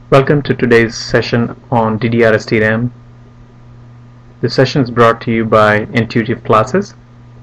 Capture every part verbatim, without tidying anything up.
Welcome to today's session on D D R S D RAM. This session is brought to you by IntuitiveClasses.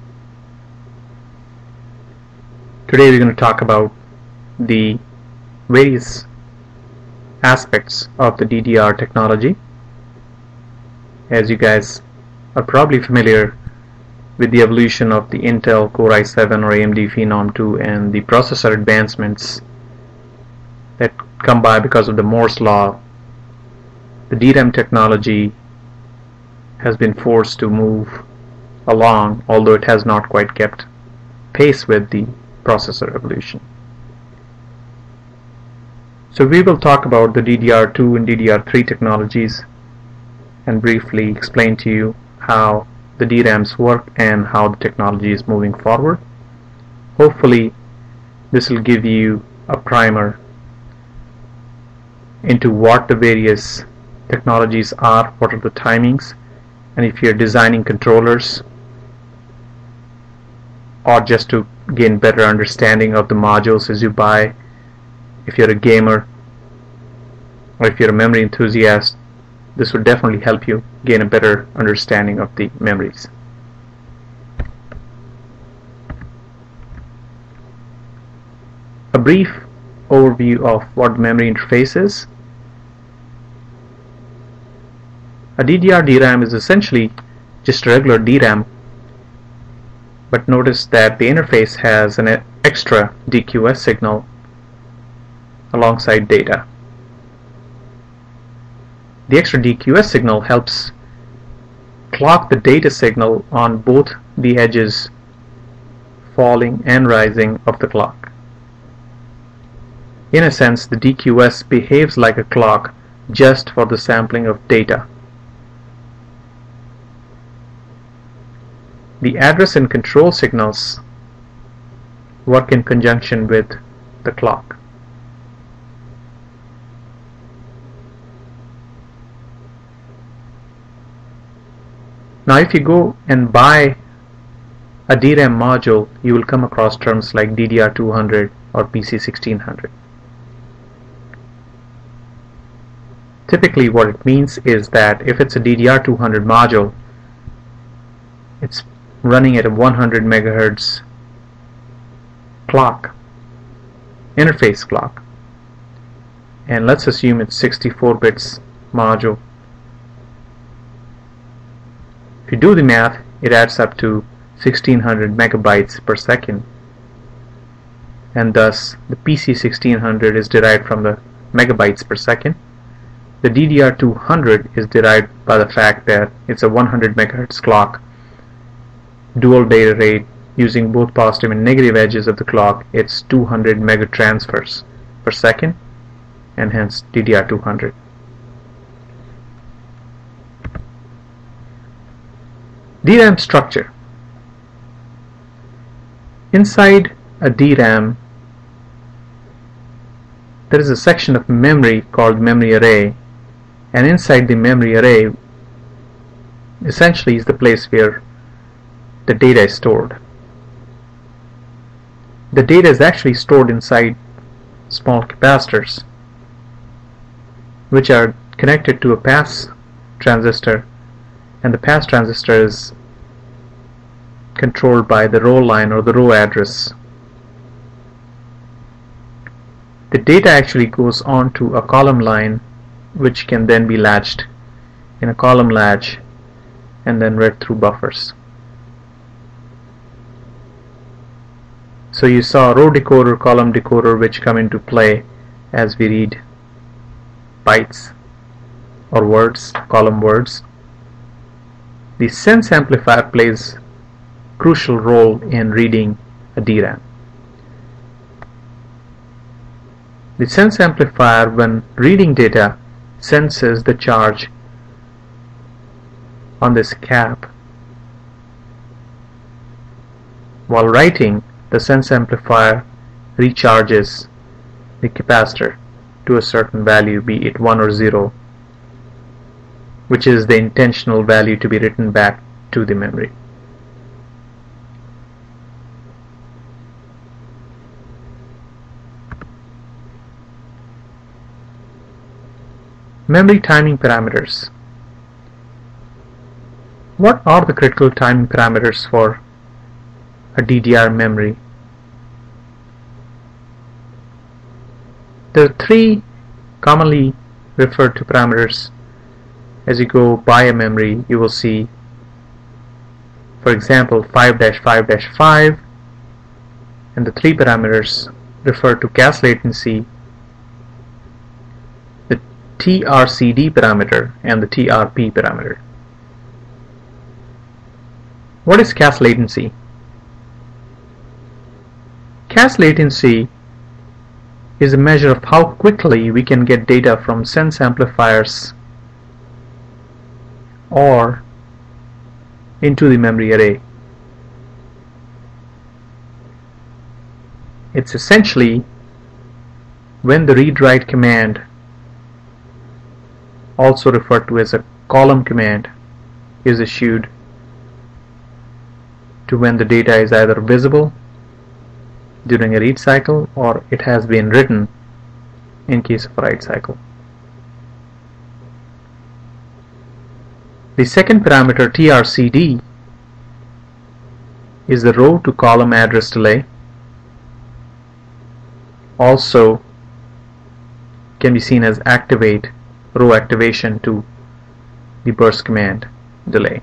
Today we're going to talk about the various aspects of the D D R technology. As you guys are probably familiar with the evolution of the Intel Core i seven or A M D Phenom two and the processor advancements that come by because of the Moore's law, the D RAM technology has been forced to move along, although it has not quite kept pace with the processor evolution. So we will talk about the D D R two and D D R three technologies and briefly explain to you how the D RAMs work and how the technology is moving forward. Hopefully this will give you a primer into what the various technologies are, what are the timings, and if you're designing controllers or just to gain better understanding of the modules as you buy, if you're a gamer or if you're a memory enthusiast, this would definitely help you gain a better understanding of the memories. A brief overview of what memory interface is. A D D R D RAM is essentially just a regular D RAM, but notice that the interface has an extra D Q S signal alongside data. The extra D Q S signal helps clock the data signal on both the edges, falling and rising of the clock. In a sense, the D Q S behaves like a clock just for the sampling of data. The address and control signals work in conjunction with the clock. Now if you go and buy a D RAM module, you will come across terms like D D R two hundred or P C sixteen hundred. Typically what it means is that if it's a D D R two hundred module, it's running at a one hundred megahertz clock, interface clock, and let's assume it's sixty-four bits module. If you do the math, it adds up to sixteen hundred megabytes per second, and thus the P C sixteen hundred is derived from the megabytes per second. The D D R two hundred is derived by the fact that it's a one hundred megahertz clock, dual data rate, using both positive and negative edges of the clock. It's two hundred megatransfers per second, and hence D D R two hundred. D RAM structure. Inside a D RAM there is a section of memory called memory array, and inside the memory array essentially is the place where the data is stored. The data is actually stored inside small capacitors, which are connected to a pass transistor, and the pass transistor is controlled by the row line or the row address. The data actually goes on to a column line, which can then be latched in a column latch and then read through buffers. So you saw row decoder, column decoder, which come into play as we read bytes or words, column words. The sense amplifier plays a crucial role in reading a D RAM. The sense amplifier, when reading data, senses the charge on this cap. While writing, the sense amplifier recharges the capacitor to a certain value, be it one or zero, which is the intentional value to be written back to the memory. Memory timing parameters. What are the critical timing parameters for a D D R memory? There are three commonly referred to parameters. As you go by a memory, you will see, for example, five dash five dash five, and the three parameters refer to cache latency, the T R C D parameter, and the T R P parameter. What is cache latency? Cache latency is a measure of how quickly we can get data from sense amplifiers or into the memory array. It's essentially when the read-write command, also referred to as a column command, is issued to when the data is either visible during a read cycle or it has been written in case of a write cycle. The second parameter, T R C D, is the row to column address delay. Also can be seen as activate, row activation to the burst command delay.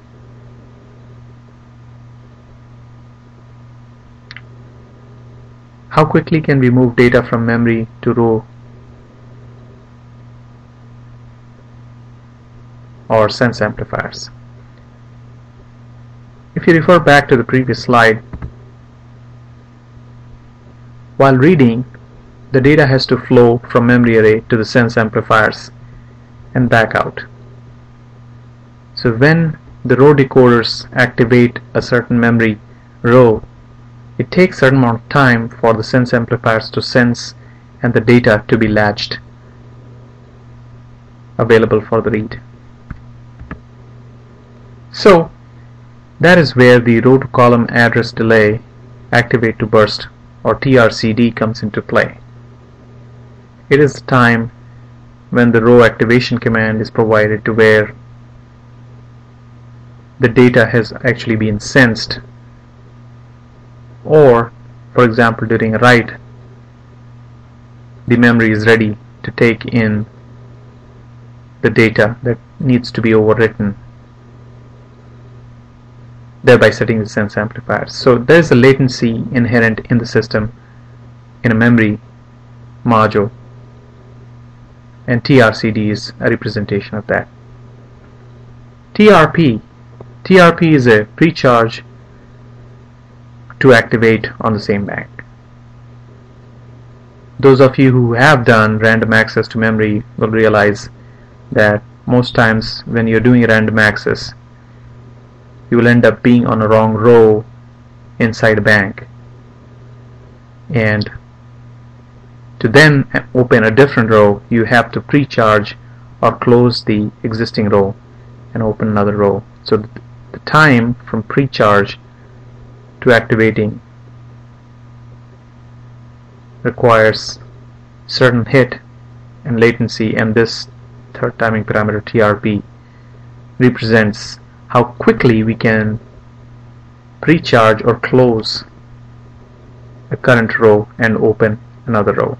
How quickly can we move data from memory to row or sense amplifiers? If you refer back to the previous slide, while reading, the data has to flow from memory array to the sense amplifiers and back out. So when the row decoders activate a certain memory row, it takes a certain amount of time for the sense amplifiers to sense and the data to be latched available for the read. So that is where the row to column address delay, activate to burst, or T R C D, comes into play. It is the time when the row activation command is provided to where the data has actually been sensed, or for example during a write, the memory is ready to take in the data that needs to be overwritten, thereby setting the sense amplifiers. So there is a latency inherent in the system in a memory module, and T R C D is a representation of that. T R P. T R P is a pre-charge to activate on the same bank. Those of you who have done random access to memory will realize that most times when you're doing random access, you will end up being on a wrong row inside a bank, and to then open a different row you have to pre-charge or close the existing row and open another row. So the time from pre-charge to activating requires certain hit and latency, and this third timing parameter, T R P, represents how quickly we can pre-charge or close a current row and open another row.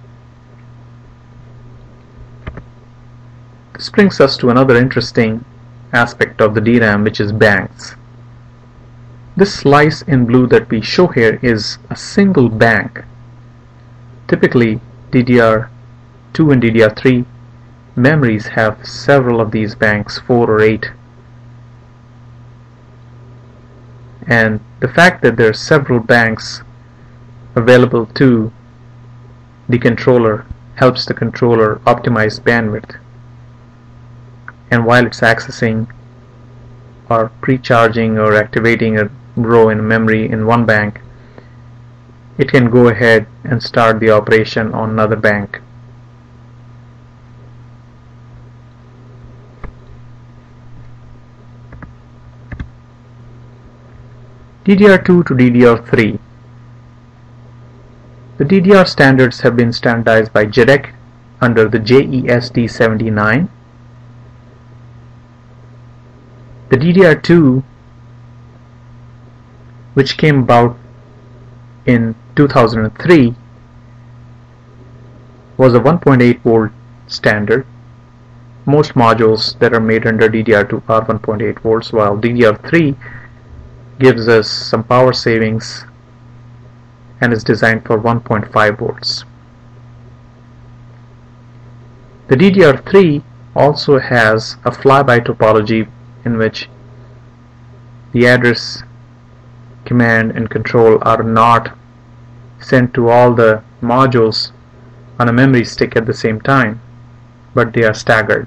This brings us to another interesting aspect of the D RAM, which is banks. This slice in blue that we show here is a single bank. Typically D D R two and D D R three memories have several of these banks, four or eight. And the fact that there are several banks available to the controller helps the controller optimize bandwidth. And while it's accessing or pre-charging or activating a row in memory in one bank, it can go ahead and start the operation on another bank. D D R two to D D R three. The D D R standards have been standardized by J E D E C under the J E S D seventy-nine. The D D R two, which came about in two thousand three, was a one point eight volt standard. Most modules that are made under D D R two are one point eight volts, while D D R three gives us some power savings and is designed for one point five volts. The D D R three also has a flyby topology in which the address, command and control are not sent to all the modules on a memory stick at the same time, but they are staggered.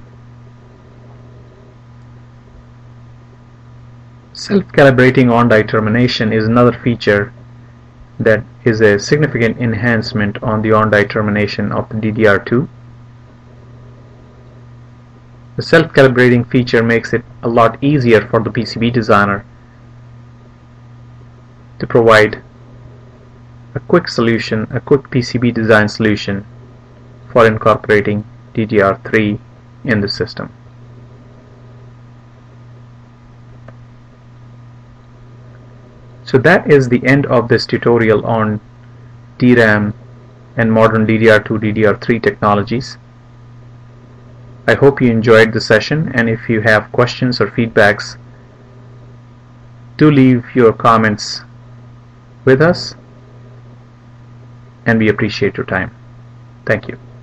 Self-calibrating on-die termination is another feature that is a significant enhancement on the on-die termination of the D D R two. The self-calibrating feature makes it a lot easier for the P C B designer to provide a quick solution, a quick P C B design solution for incorporating D D R three in the system. So that is the end of this tutorial on D RAM and modern D D R two, D D R three technologies. I hope you enjoyed the session, and if you have questions or feedbacks, do leave your comments with us, and we appreciate your time. Thank you.